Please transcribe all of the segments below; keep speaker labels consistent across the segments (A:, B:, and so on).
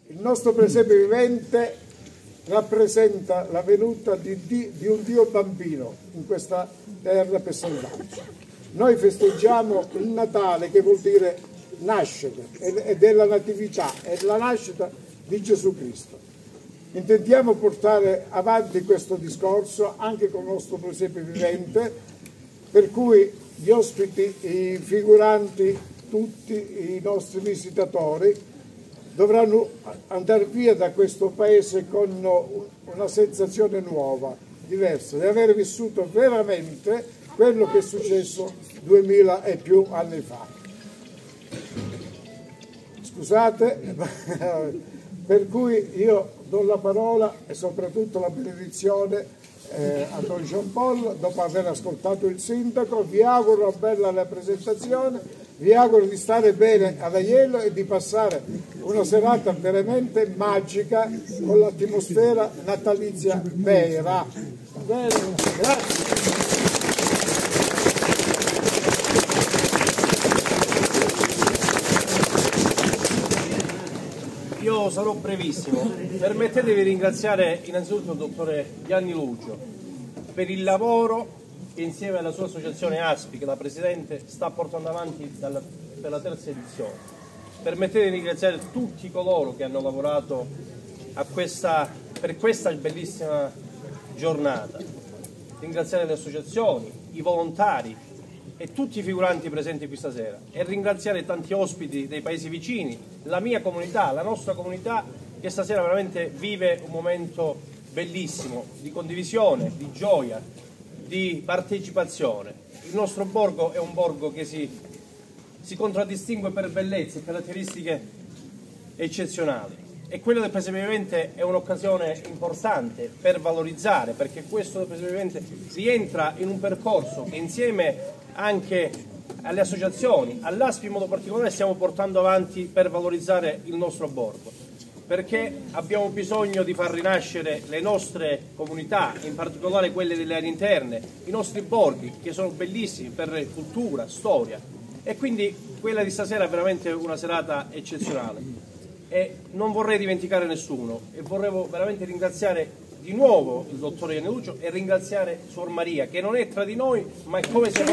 A: Il nostro presepe vivente rappresenta la venuta di un Dio bambino in questa terra per salvarci. Noi festeggiamo il Natale, che vuol dire nascere, ed è la natività, è la nascita di Gesù Cristo. Intendiamo portare avanti questo discorso anche con il nostro presepe vivente, per cui gli ospiti, i figuranti, tutti i nostri visitatori dovranno andare via da questo paese con una sensazione nuova, diversa, di aver vissuto veramente quello che è successo 2000 e più anni fa. Scusate, per cui io do la parola e soprattutto la benedizione a Don Jean Paul, dopo aver ascoltato il sindaco. Vi auguro una bella rappresentazione, vi auguro di stare bene ad Aiello e di passare una serata veramente magica con l'atmosfera natalizia vera. Bene, grazie.
B: Io sarò brevissimo. Permettetevi di ringraziare innanzitutto il dottore Gianni Lucio per il lavoro che insieme alla sua associazione ASPI, che la Presidente sta portando avanti per la terza edizione. Permettetemi di ringraziare tutti coloro che hanno lavorato per questa bellissima giornata. Ringraziare le associazioni, i volontari e tutti i figuranti presenti qui stasera, e ringraziare tanti ospiti dei paesi vicini, la mia comunità, la nostra comunità, che stasera veramente vive un momento bellissimo di condivisione, di gioia, di partecipazione. Il nostro borgo è un borgo che si contraddistingue per bellezze e caratteristiche eccezionali, e quello del presepe vivente è un'occasione importante per valorizzare, perché questo del presepe vivente rientra in un percorso che insieme anche alle associazioni, all'ASPI in modo particolare, stiamo portando avanti per valorizzare il nostro borgo, perché abbiamo bisogno di far rinascere le nostre comunità, in particolare quelle delle aree interne, i nostri borghi, che sono bellissimi per cultura, storia, e quindi quella di stasera è veramente una serata eccezionale. E non vorrei dimenticare nessuno, e vorrei veramente ringraziare di nuovo il dottore Gianni Lucio e ringraziare Suor Maria, che non è tra di noi, ma è come se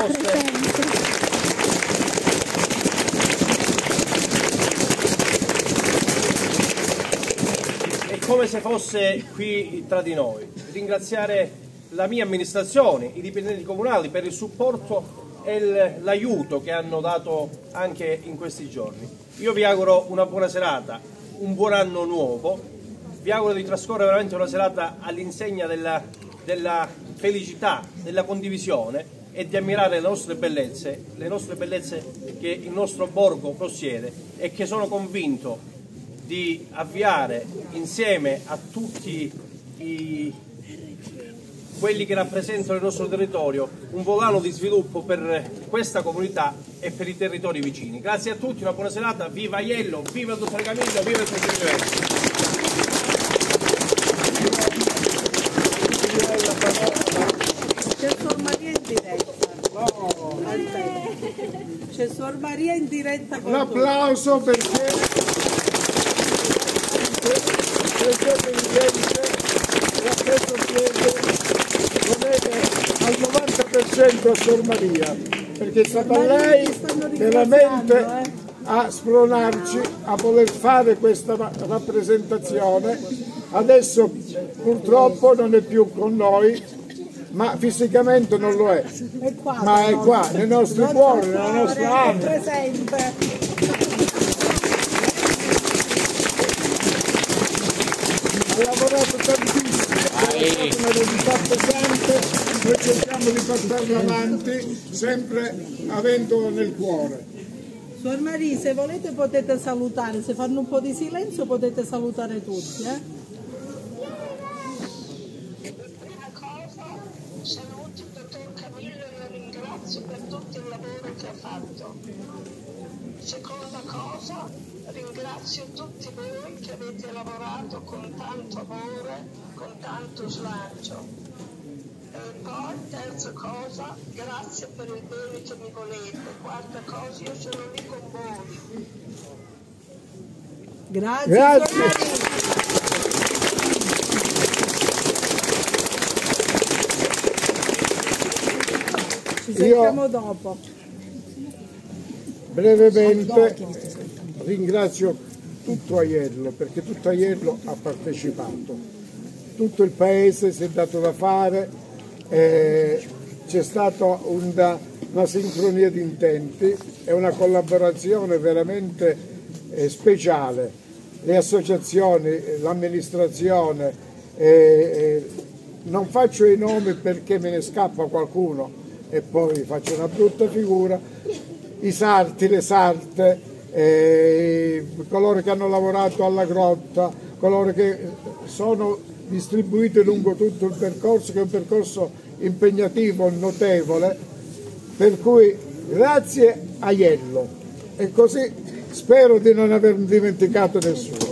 B: fosse qui tra di noi. Ringraziare la mia amministrazione, i dipendenti comunali per il supporto e l'aiuto che hanno dato anche in questi giorni. Io vi auguro una buona serata, un buon anno nuovo. Vi auguro di trascorrere veramente una serata all'insegna della felicità, della condivisione e di ammirare le nostre bellezze che il nostro borgo possiede, e che sono convinto di avviare insieme a tutti quelli che rappresentano il nostro territorio un volano di sviluppo per questa comunità e per i territori vicini. Grazie a tutti, una buona serata, viva Aiello, viva il dottore Camillo, viva il presidente.
C: C'è Suor Maria in diretta. C'è Suor Maria in diretta.
A: Un applauso perché al 90% a Suor Maria, perché è stata lei veramente a spronarci a voler fare questa rappresentazione. Adesso purtroppo non è più con noi, ma fisicamente non lo è, ma è qua, nei nostri cuori, nella nostra anima. Ha lavorato tantissimo, è una eredità pesante, noi cerchiamo di portarla avanti, sempre avendolo nel cuore.
C: Suor Maria, se volete potete salutare, se fanno un po' di silenzio potete salutare tutti.
D: Saluto il dottor Camillo e lo ringrazio per tutto il lavoro che ha fatto. Seconda cosa, ringrazio tutti voi che avete lavorato con tanto amore, con tanto slancio. E poi, terza cosa, grazie per il bene che mi volete. Quarta cosa, io sono lì con voi.
C: Grazie.
A: Grazie.
C: Ci sentiamo dopo.
A: Brevemente ringrazio tutto Aiello, perché tutto Aiello ha partecipato, tutto il paese si è dato da fare, c'è stata una sincronia di intenti e una collaborazione veramente speciale. Le associazioni, l'amministrazione, non faccio i nomi perché me ne scappa qualcuno e poi faccio una brutta figura, i sarti, le sarte, coloro che hanno lavorato alla grotta, coloro che sono distribuiti lungo tutto il percorso, che è un percorso impegnativo, notevole, per cui grazie Aiello, e così spero di non aver dimenticato nessuno.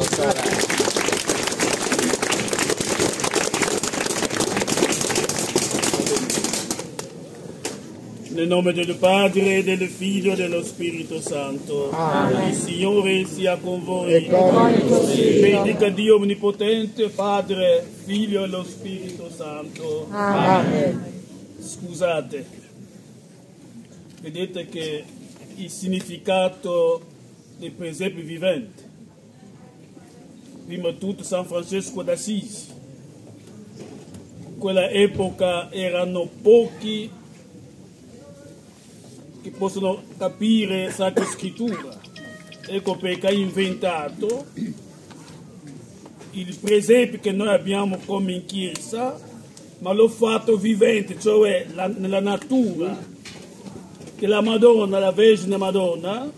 E: Nel nome del Padre, del Figlio e dello Spirito Santo. Amen. Il Signore sia con voi. Benedica Dio Onnipotente, Padre, Figlio e lo Spirito Santo.
A: Amen.
E: Scusate, vedete che il significato dei presepi viventi. Prima di tutto San Francesco d'Assisi. In quella epoca erano pochi che possono capire Sacra Scrittura. Ecco perché ha inventato il presepe che noi abbiamo come in chiesa, ma l'ho fatto vivente, cioè nella natura, che la Madonna, la Vergine Madonna,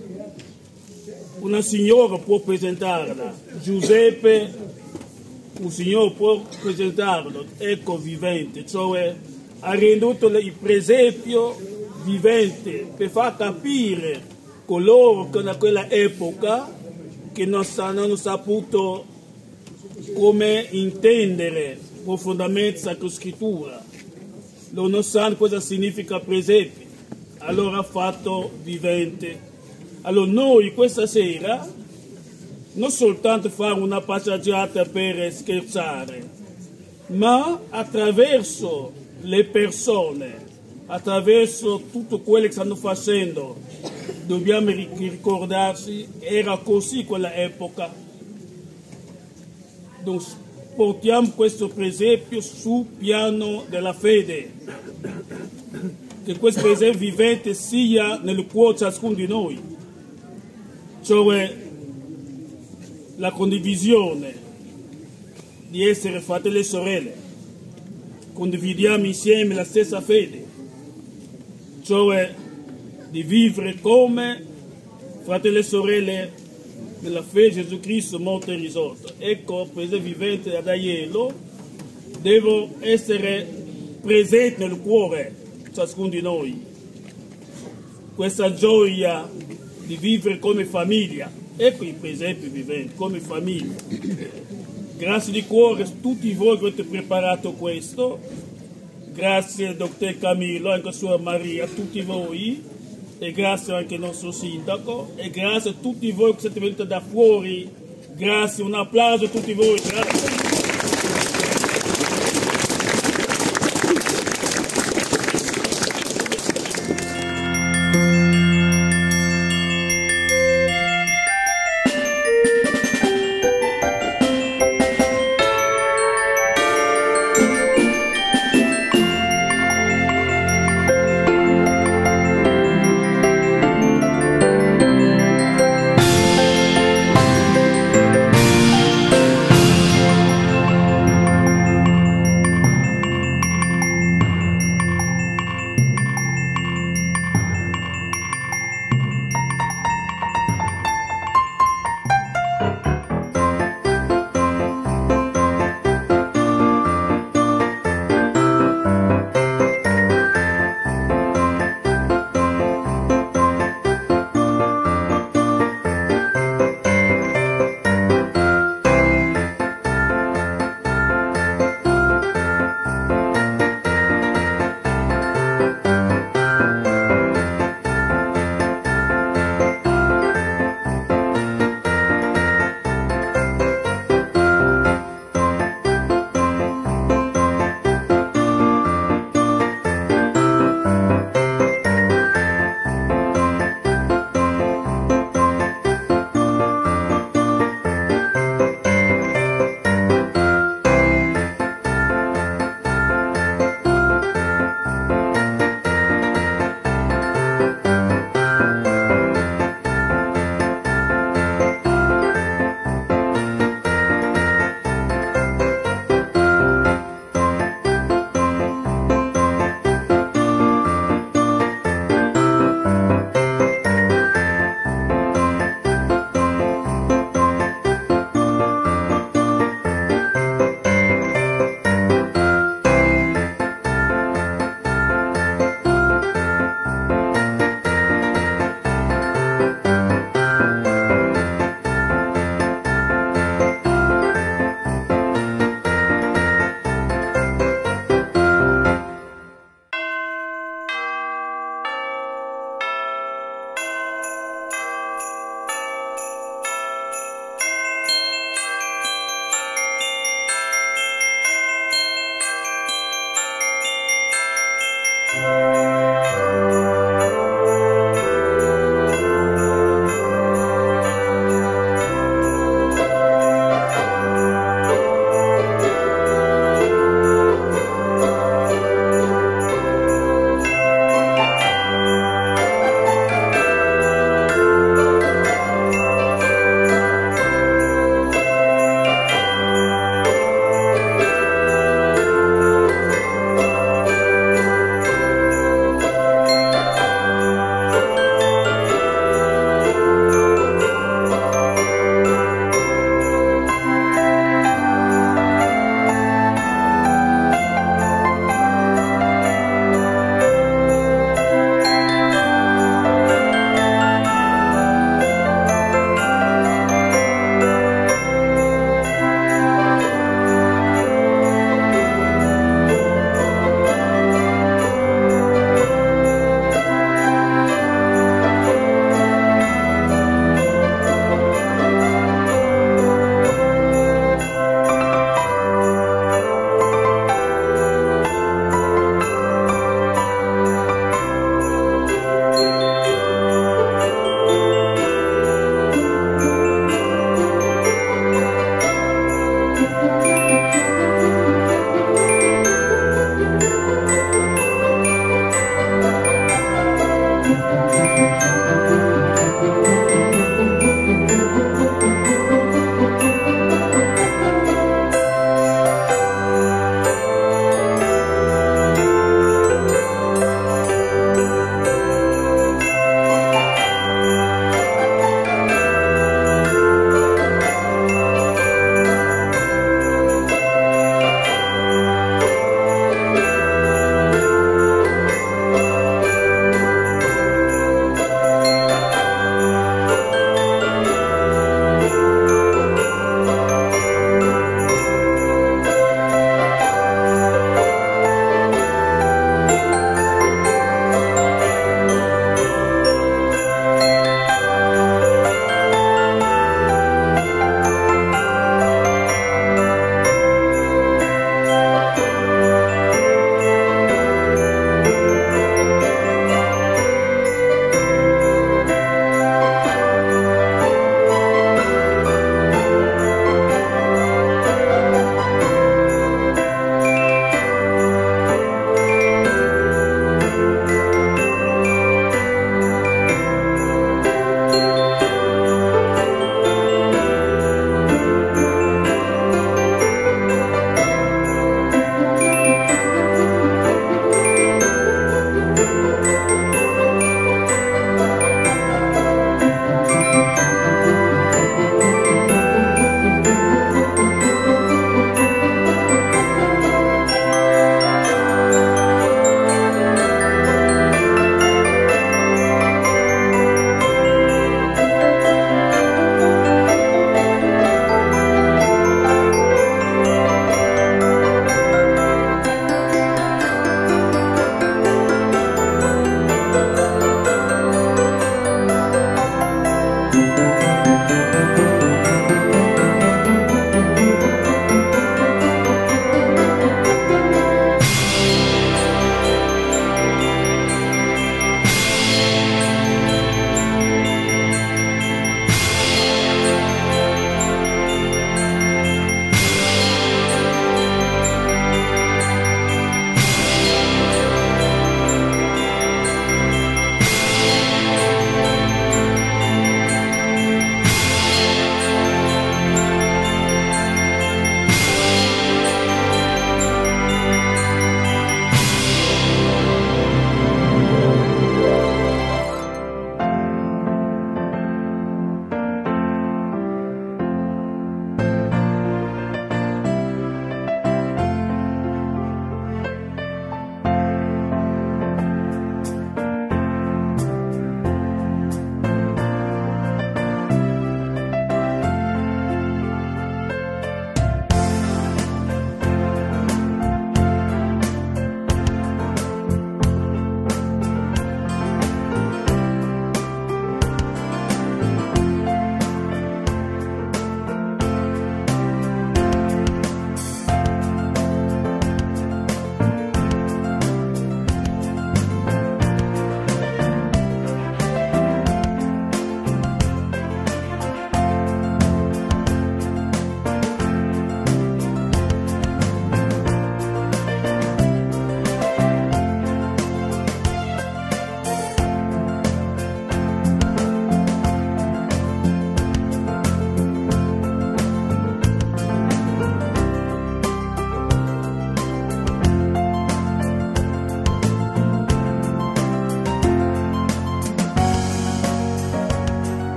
E: una signora può presentarla, Giuseppe, un signore può presentarlo, ecco vivente, cioè ha renduto il presepio vivente per far capire coloro che da quella epoca che non hanno saputo come intendere profondamente la Sacra Scrittura, non sanno cosa significa presepio, allora ha fatto vivente. Allora noi questa sera non soltanto fare una passeggiata per scherzare, ma attraverso le persone, attraverso tutto quello che stanno facendo, dobbiamo ricordarsi che era così quella epoca. Dunque, portiamo questo presepio sul piano della fede, che questo presepio vivente sia nel cuore di ciascuno di noi, cioè la condivisione di essere fratelli e sorelle, condividiamo insieme la stessa fede, cioè di vivere come fratelli e sorelle nella fede di Gesù Cristo morto e risorto. Ecco, il presepio vivente ad Aiello deve essere presente nel cuore di ciascuno di noi. Questa gioia di vivere come famiglia, ecco il presepio vivente, come famiglia. Grazie di cuore a tutti voi che avete preparato questo. Grazie al dottor Camillo, anche a sua Maria, a tutti voi, e grazie anche al nostro sindaco, e grazie a tutti voi che siete venuti da fuori. Grazie, un applauso a tutti voi. Grazie.